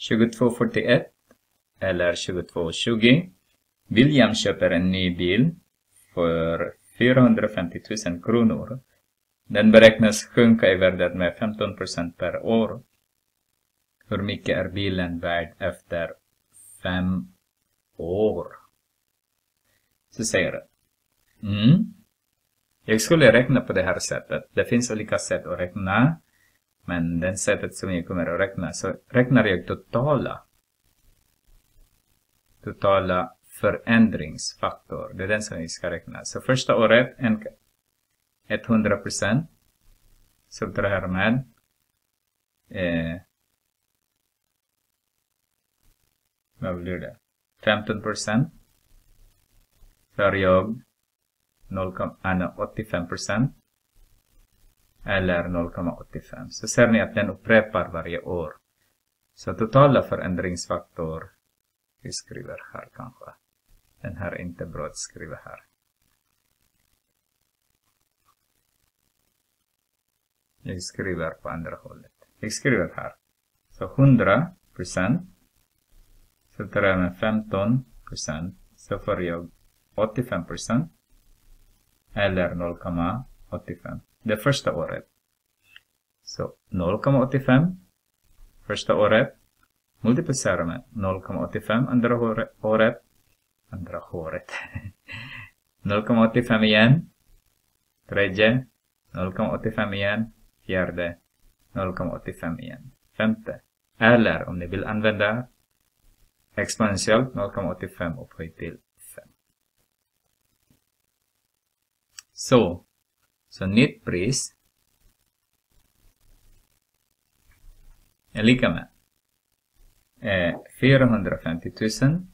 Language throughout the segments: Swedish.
2241 eller 2220. William köper en ny bil för 450 000 kronor. Den beräknas sjunka i värde med 15% per år. Hur mycket är bilen värd efter 5 år? Så säger det. Jag skulle räkna på det här sättet. Det finns olika sätt att räkna. Men det sättet som jag kommer att räkna, så räknar jag totala förändringsfaktor. Det är den som vi ska räkna. Så första året 100%. Så det här med vad blir det? 15%. För jag 0,85%. Eller 0,85. Så ser ni att den upprepar varje år. Så totala förändringsfaktor. Vi skriver här kanske. Den här är inte bra att skriva här. Jag skriver på andra hållet. Jag skriver här. Så 100%. Så tar jag med 15%. Så får jag 85%. Eller 0,85. Det första året. Så 0,85 första året. Multiplicerar med 0,85 andra året. 0,85 igen. Tredje. 0,85 igen. Fjärde. 0,85 igen. Femte. Eller om ni vill använda exponentiellt 0,85 upphöjt till 5. Så nytt pris är lika med 450 000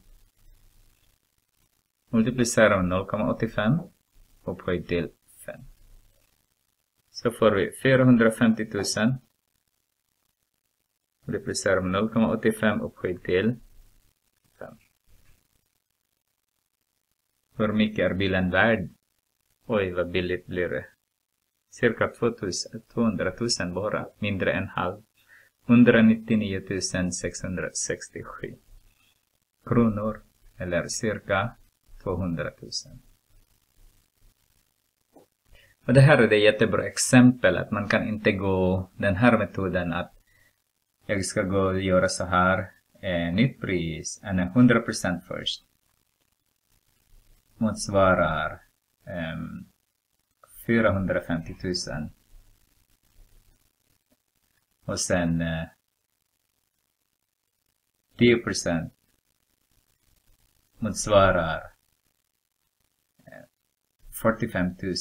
multiplicerar med 0,85 upphöjt till 5. Så får vi 450 000 multiplicerar med 0,85 upphöjt till 5. Hur mycket är bilen värd? Oj, vad billigt blir det. Cirka 200 000 bara, mindre än halv. 199 667 kronor, eller cirka 200 000. Och det här är ett jättebra exempel att man kan inte gå den här metoden att jag ska gå och göra så här. Nytt pris, 100% först. Motsvarar 450 000. Och sen 10% motsvarar 45 000.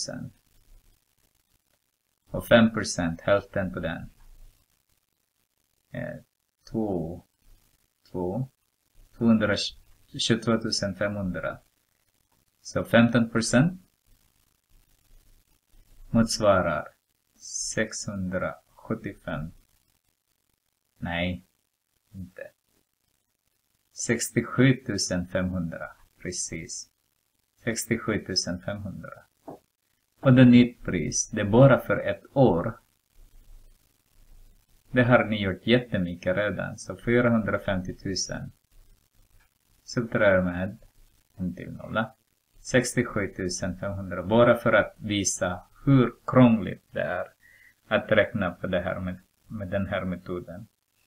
Och 5% hälften på den. 222 500. Så 15% motsvarar 675. Nej, inte. 67 500. Precis. 67 500. Och det nytt pris, det är bara för ett år. Det har ni gjort jättemycket redan. Så 450 000. Subtraherar med en till nolla. 67 500. Bara för att visa hur krångligt det är att räkna på det här med den här metoden.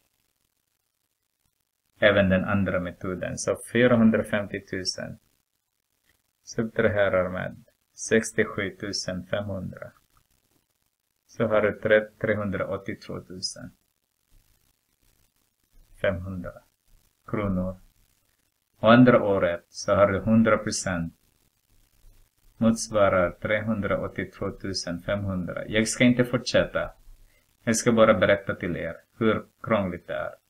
Även den andra metoden. Så 450 000. Subtraherar med 67 500. Så har du 382 500 kronor. Och andra året så har du 100%. Motsvarar 382 500. Jag ska inte fortsätta. Jag ska bara berätta till er hur krångligt det är.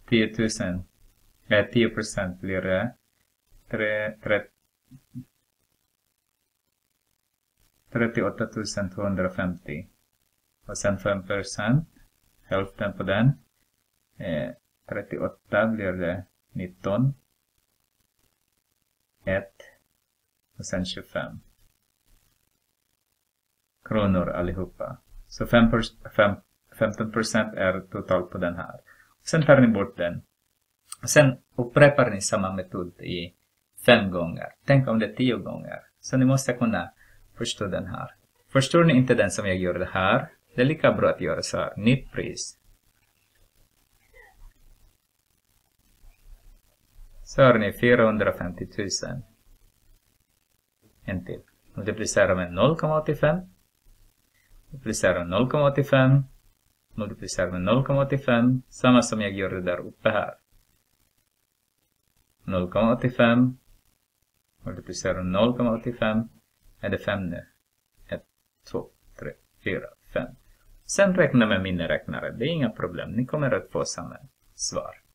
10% blir det 38 250. Och sen 5%. Hälften på den. 38 blir det 19. 1. Och sen 25. Kronor allihopa. Så 15% är totalt på den här. Sen tar ni bort den. Sen upprepar ni samma metod i 5 gånger. Tänk om det är 10 gånger. Så ni måste kunna förstå den här. Förstår ni inte den som jag gör det här? Det är lika bra att göra så här. Nytt pris. Så har ni 450 000. En till. Multiplicera med 0,85. Multiplicera med 0,85. Multiplicera med 0,85. Samma som jag gjorde där uppe här. 0,85. Multiplicera med 0,85. Är det 5 nu? 1, 2, 3, 4, 5. Sen räkna med miniräknare. Det är inga problem. Ni kommer att få samma svar.